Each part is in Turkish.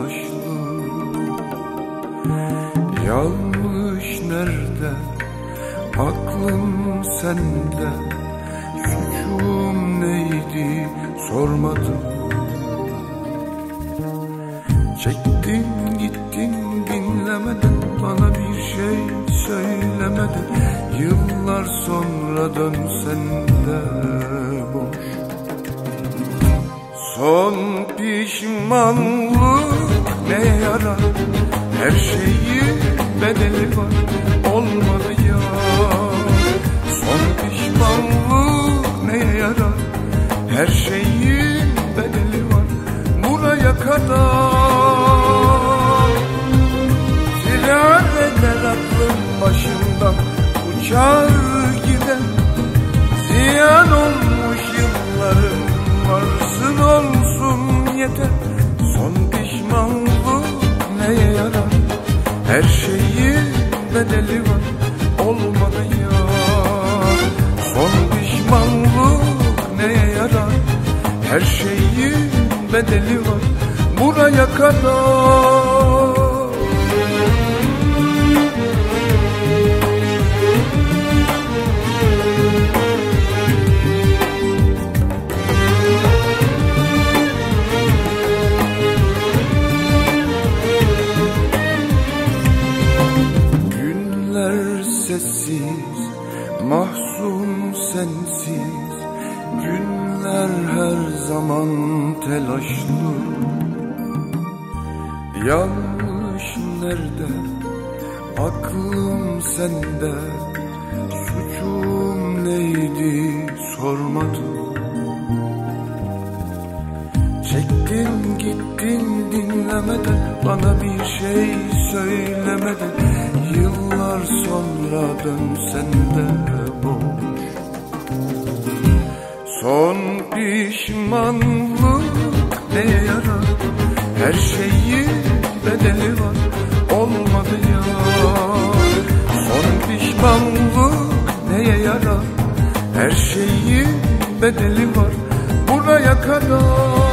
telaşlı. Yanlış nerede, aklım sende. Suçum neydi sormadım. Çektin gittin dinlemeden, bana bir şey söylemeden. Yıllar sonra dönsen de boş. Son pişmanlık ne yarar, her şeyin bedeli var, olmadı ya. Son pişmanlık ne yarar, her şeyin bedeli var, buraya kadar. Firar eder aklım başımdan, uçar gider. Ziyan olmuş yıllarım, varsın olsun yeter. Son pişmanlık neye yarar, her şeyin bedeli var, olmadı ya. Son pişmanlık neye yarar, her şeyin bedeli var, buraya kadar. Sessiz, mahzun sensiz, günler her zaman telaşlı. Yanlış nerede, aklım sende. Suçum neydi sormadım. Çektin gittin dinlemeden, bana bir şey söylemeden. Yıllar sonra dönsen de boş. Son pişmanlık neye yarar, her şeyin bedeli var, olmadı ya. Son pişmanlık neye yarar, her şeyin bedeli var, buraya kadar.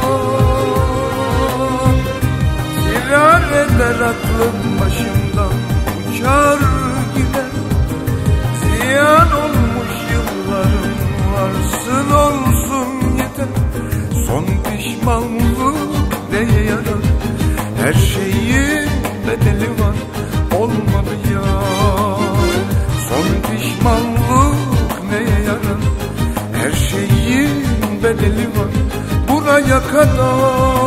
Firar eder aklım başımdan, uçar gider. Ziyan olmuş yıllarım, varsın olsun yeter. Son pişmanlık neye yarar, her şeyin bedeli var, olmadı ya. Son pişmanlık neye yarar, her şeyin bedeli var, buraya kadar.